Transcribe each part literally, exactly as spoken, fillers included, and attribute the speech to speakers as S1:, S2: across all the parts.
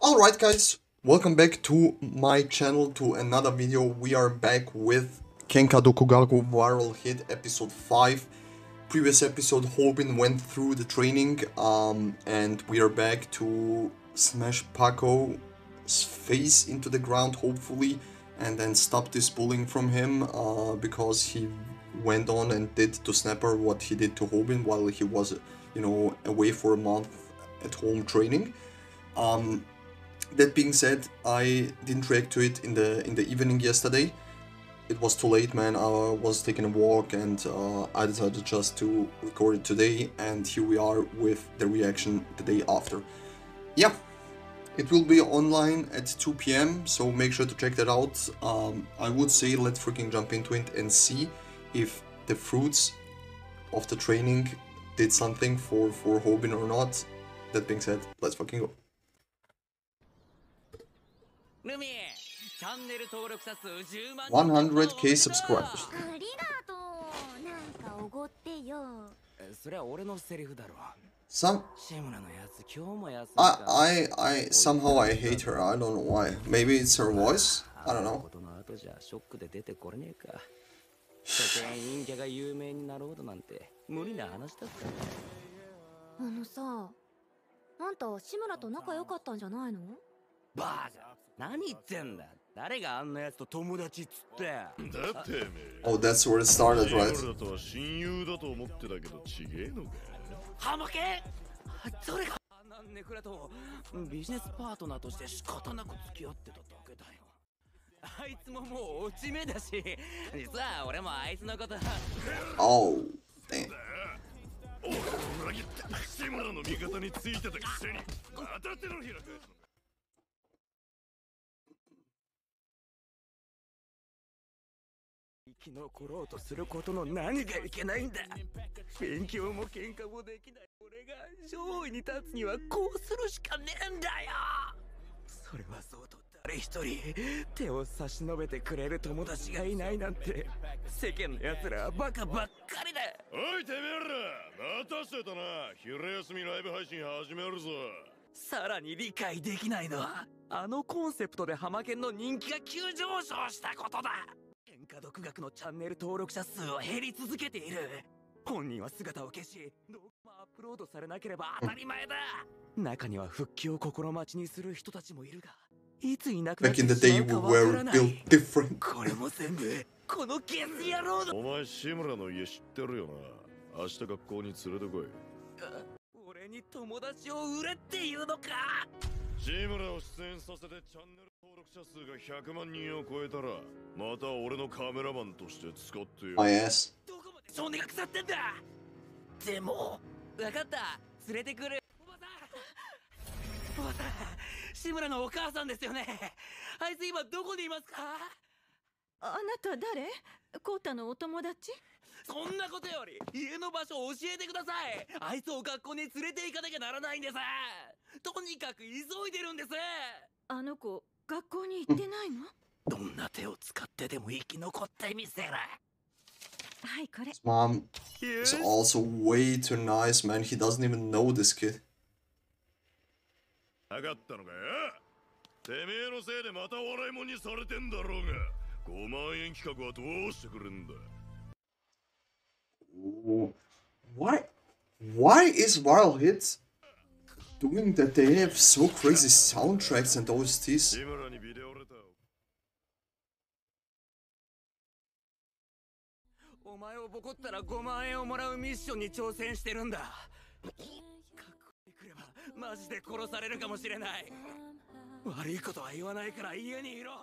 S1: Alright guys, welcome back to my channel, to another video. We are back with Kenka Dokugaku Viral Hit episode five. Previous episode, Hobin went through the training, um, and we are back to smash Paco's face into the ground, hopefully, and then stop this bullying from him, uh, because he went on and did to Snapper what he did to Hobin while he was, you know, away for a month at home training. Um, that being said, I didn't react to it in the in the evening yesterday. It was too late, man. I was taking a walk, and uh, I decided just to record it today, and here we are with the reaction the day after. Yeah, it will be online at two p m, so make sure to check that out. Um, I would say let's freaking jump into it and see if the fruits of the training did something for, for Hobin or not. That being said, let's fucking go. one hundred K subscribers. Some I I I somehow I hate her. I don't know why. Maybe it's her voice. I don't know.
S2: あんた志村と仲良かったんじゃないの？
S3: バージャー、何言ってんだ。誰があんなやつと友達っつって。だってめ。
S1: Oh, that's where it started, right?
S4: 志村とは親友だと思ってたけど違えのか。
S3: ハマケ？それがなんねくらとビジネスパートナーとして仕方なく付き合ってただけだよ。あいつももう落ち目だし、実は俺もあいつのこと。
S1: Oh, damn.
S4: 俺を裏切って志村の味方についてたくせにまた手のひら返すの。
S3: 生き残ろうとすることの何がいけないんだ。勉強も喧嘩もできない俺が上位に立つにはこうするしかねえんだよ。それはそうと誰一人手を差し伸べてくれる友達がいないなんて世間の奴らはバカばっかりだ。
S4: おいてめえら待たせたな。昼休みライブ配信始めるぞ。
S3: さらに理解できないのはあのコンセプトでハマケンの人気が急上昇したことだ。喧嘩独学のチャンネル登録者数は減り続けている。本人は姿を消し動画もアップロードされなければ当たり前だ。中には復帰を心待ちにする人たちもいるが、いついなくなってしまうかわからない。これも全部このゲス野郎の。
S4: お前志村の家知ってるよな。明日学校に連れてこい。
S3: 俺に友達を売れっていうのか。
S4: 志村を出演させてチャンネル登録者数がひゃくまん人を超えたらまた俺のカメラマンとして使ってよ。
S1: My ass.
S3: どこまで少年が腐ってんだ。でも分かった、連れてくる。おばさん、おばさん、志村のお母さんですよね。あいつ今どこにいますか？
S2: あなた誰？コウタのお友達？
S3: そんなことより家の場所を教えてください。あいつを学校に連れて行かなきゃならないんです。とにかく急いでるんです。
S2: あの子学校に行ってないの？
S3: どんな手を使ってでも生き残ってみせる。
S2: はい、これ。
S1: His mom is also way too nice, man. He doesn't even know this kid.
S4: なかったのかよ。てめえのせいでまた笑いもんにされてんだろうが。ごまん円企画はどうしてくれんだ。
S1: Why? Why is Viral Hit doing that? They have so crazy soundtracks and O S Ts.
S4: 志村にビデオレターを。
S3: お前をボコったらごまん円をもらうミッションに挑戦してるんだ。かっこいいくればマジで殺されるかもしれない。悪いことは言わないから家にいろ。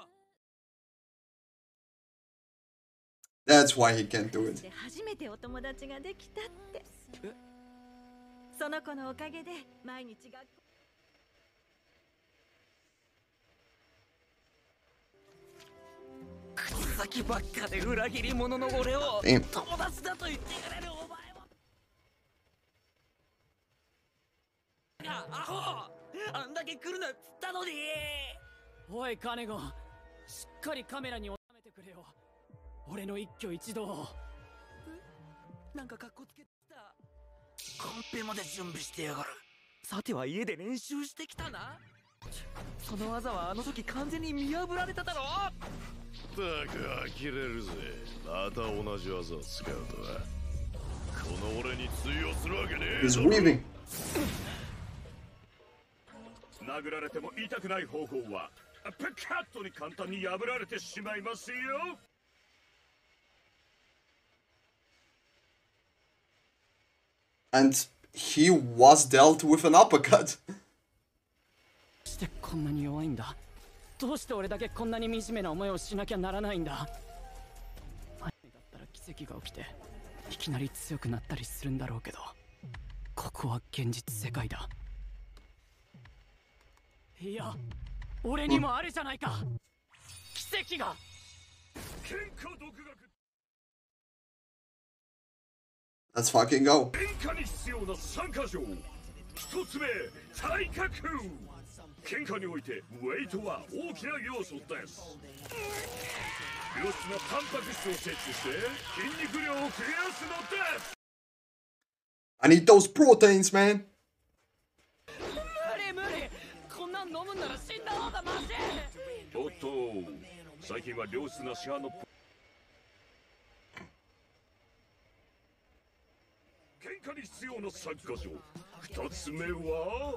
S1: That's why he can't do it.
S2: 初めてお友達ができたって。その子のおかげで毎日学校。
S3: 口先ばっかで裏切り者の俺を友達だと言ってくれるお前は。アホ！あんだけ来るなっつったのに。
S5: おいカネゴン、しっかりカメラに収めてくれよ。俺の一挙一動。
S3: なんかカッコつけてきた。コンペまで準備してやがる。さては家で練習してきたな。 その技はあの時完全に見破られただろ。
S4: ったく呆れるぜ。また同じ技を使うとは。この俺に通用するわけねえ。
S1: He's weaving.
S4: 殴られても痛くない方法はペカットに簡単に破られてしまいますよ。
S1: And he was dealt with an uppercut.
S5: してこんなに弱いんだ。どうして俺だけこんなに惨めな思いをしなきゃならないんだ。アニメだったら奇跡が起きていきなり強くなったりするんだろうけど、ここは現実世界だ。いや、俺にもあるじゃないか、奇跡が。
S4: 喧嘩独学。
S1: Let's fucking go.
S4: 喧嘩に必要な三箇条。一つ目、体格。喧嘩においてウェイトは大きな要素です。良質なタンパク質を摂取して筋肉量を増やすのです。
S1: I need those proteins, man.
S5: 無理無理、こんなん飲むんなら死んだ方がマシ。
S4: おっと、最近は良質な市販の喧嘩に必要な三箇条。二つ目は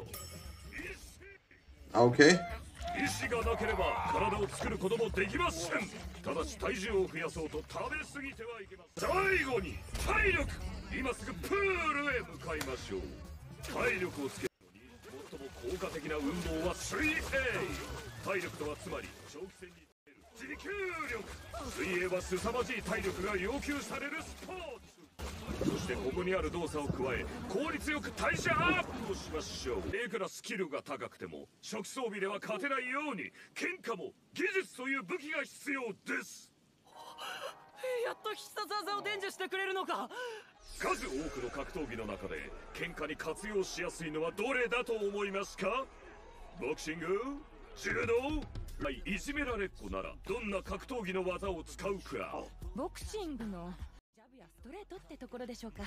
S1: Okay.
S4: 意志がなければ体を作ることもできません。ただし体重を増やそうと食べ過ぎてはいけません。最後に体力。今すぐプールへ向かいましょう。体力をつけるのに最も効果的な運動は スリーエー。 体力とはつまり長期戦に出る持久力。水泳は凄まじい体力が要求されるスポーツ。そしてここにある動作を加え効率よく代謝アップをしましょう。いくらスキルが高くても初期装備では勝てないように喧嘩も技術という武器が必要です。
S5: やっと必殺技を伝授してくれるのか。
S4: 数多くの格闘技の中で喧嘩に活用しやすいのはどれだと思いますか？ボクシング、柔道、いじめられっ子ならどんな格闘技の技を使うか。
S2: ボクシングのジャブやストレートってところでしょうか。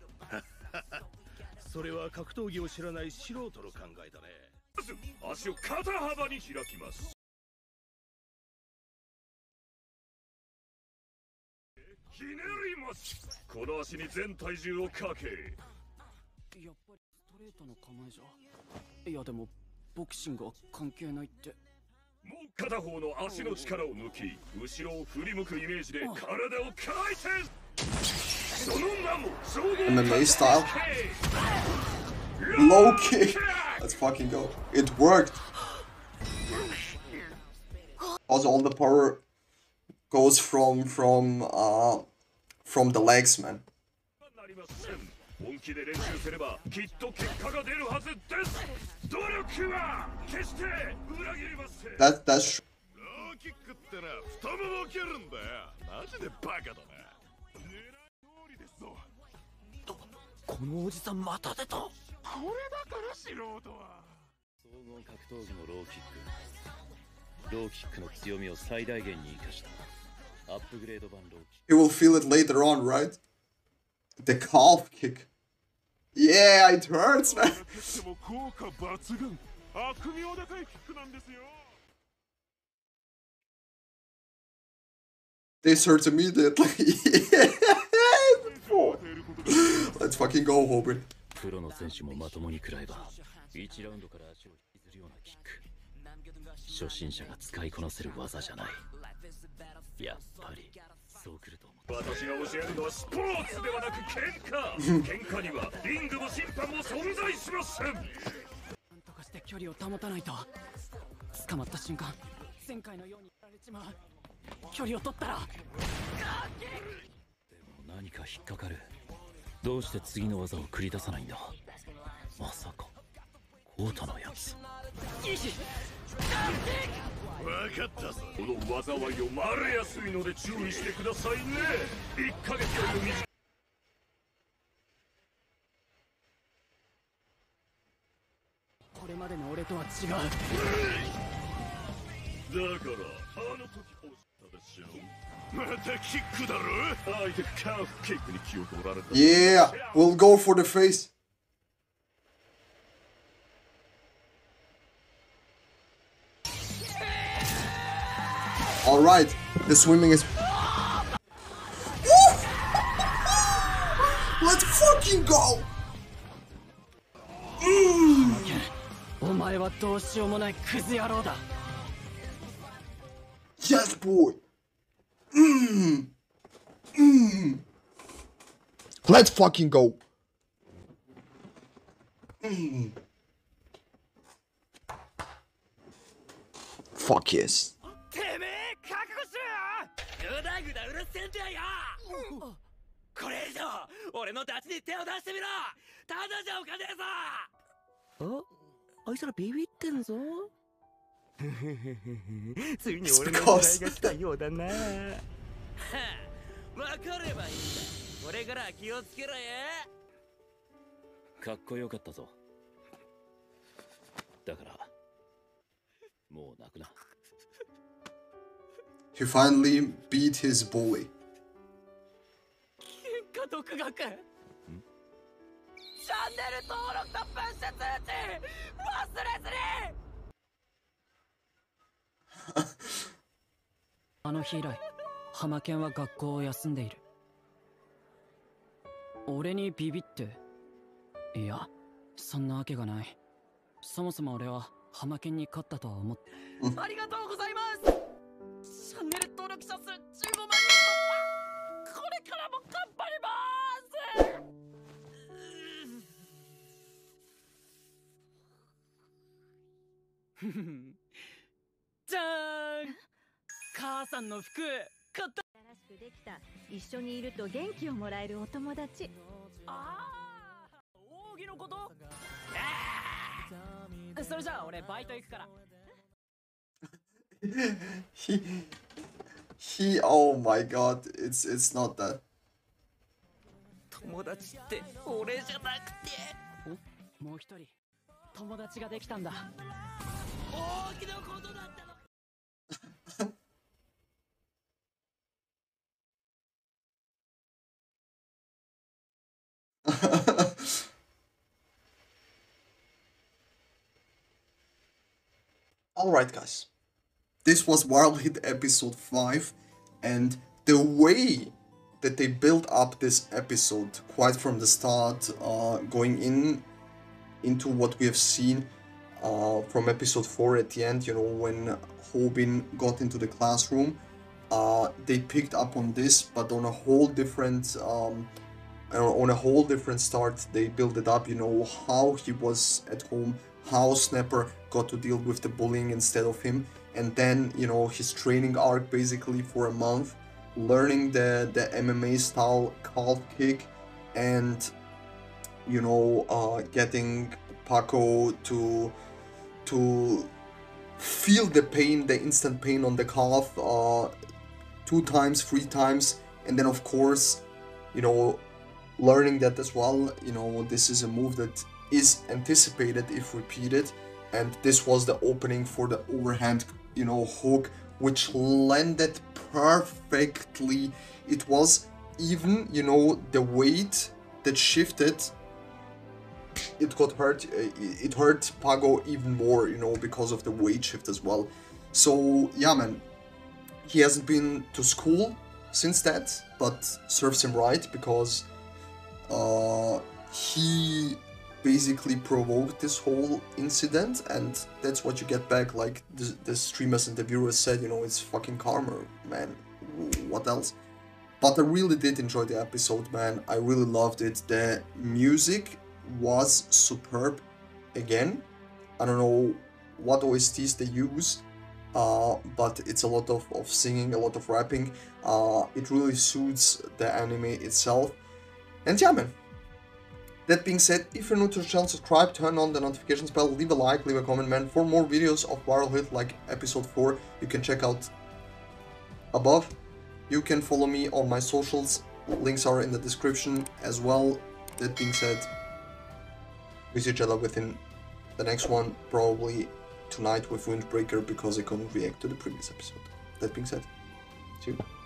S6: それは格闘技を知らない素人の考えだね。
S4: まず足を肩幅に開きます。ひねります。この足に全体重をかけ。
S5: やっぱりストレートの構えじゃ。いやでもボクシングは関係ないって。
S4: もう片方の足の力を抜き後ろを振り向くイメージで体を回転。その名も総合
S1: M M A style. Low kick. Let's fucking go. It worked. Also, all the power goes from from uh from the legs, man.
S4: 本気で練習すればきっと結果が出るはずです。努力は決して裏切りません。
S1: That that's.
S4: ローキックってな太ももを蹴るんだよ。マジでバカだな。狙い通りですぞ。
S3: このおじさんまた出た。
S4: これだから素人は。
S6: 総合格闘技のローキック。ローキックの強みを最大限に生かしたアップグレード版ローキック。
S1: You will feel it later on, right? The calf kick. Yeah, it hurts, man. This hurts immediately. Let's fucking go, Hobin.
S6: プロの選手もまともに食らえばいちラウンドから足を引きずるようなキック。初心者が使いこなせる技じゃない。やっぱりそうくると思う。
S4: 私が教えるのはスポーツではなく喧嘩。喧嘩にはリングも審判も存在しません。
S5: なんとかして距離を保たないと。捕まった瞬間前回のようにやられちまう。距離を取ったら。
S6: でも何か引っかかる。どうして次の技を繰り出さないんだ。まさかコータのやつ。
S4: 分かったぞ。この災いをまれやすいので注意してくださいね。いっかげつよりも短い。
S5: これまでの俺とは違う。
S4: だからあの時おっしゃったでしょ。またキックだろ。相手カーフキックに気を取られた。
S1: Yeah, we'll go for the face. Alright, the swimming is... Let's fucking go! Mm.
S5: お前はどうしようもないクズ野郎だ。
S1: Yes, boy! Mm. Mm. Let's fucking go! Mm. Fuck yes.
S3: てめえ覚悟しろよ。ぐだぐだうるせえんだよ。これ以上俺のダチに手を出してみろ。ただじゃおかねえぞ。あ、あいつらビビってんぞ。ついに俺の時代が来たようだな。わかればいいんだ。これから気をつけろよ。
S6: かっこよかったぞ。だからもう泣くな。
S1: He finally beat his bully.
S5: 喧嘩独学。チャンネル登録とプッシュ通知忘れずに。あの日以来、ハマケンは学校を休んでいる。俺にビビって？いや、そんなわけがない。そもそも俺はハマケンに勝ったとは思って。ありがとうございます。チャンネル登録者数じゅうごまんにん突破。これからも頑張ります。じゃーん。母さんの服買った。
S2: 新しくできた、一緒にいると元気をもらえるお友達。
S5: ああ、扇のこと？それじゃあ俺バイト行くから。
S1: he, he, oh my god, it's, it's not that.
S3: 友達って俺じゃなくて。
S5: お、もう一人友達ができたんだ。扇のことだったの。
S1: Alright guys, this was Viral Hit episode five, and the way that they built up this episode quite from the start, uh, going in into what we have seen uh, from episode four at the end, you know, when Hobin got into the classroom, uh, they picked up on this, but on a whole different, um, on a whole different start. They built it up, you know, how he was at home, how Snapper got to deal with the bullying instead of him, and then, you know, his training arc basically for a month, learning the, the M M A style calf kick, and, you know, uh, getting Paco to, to feel the pain, the instant pain on the calf, uh, two times, three times, and then of course, you know, learning that as well, you know, this is a move that is anticipated if repeated, and this was the opening for the overhand, you know, hook, which landed perfectly. It was even, you know, the weight that shifted, it got hurt, it hurt Pago even more, you know, because of the weight shift as well. So yeah, man, he hasn't been to school since that, but serves him right, because uh, he basically provoked this whole incident, and that's what you get back. Like the, the streamers and the viewers said, you know, it's fucking karma, man. What else? But I really did enjoy the episode, man. I really loved it. The music was superb again. I don't know what O S Ts they use, uh, but it's a lot of, of singing, a lot of rapping. Uh, it really suits the anime itself. And yeah, man. That being said, if you're new to the channel, subscribe, turn on the notifications bell, leave a like, leave a comment, man. For more videos of Viral Hit like episode four, you can check out above. You can follow me on my socials, links are in the description as well. That being said, we see each other within the next one, probably tonight with Windbreaker, because I couldn't react to the previous episode. That being said, see you.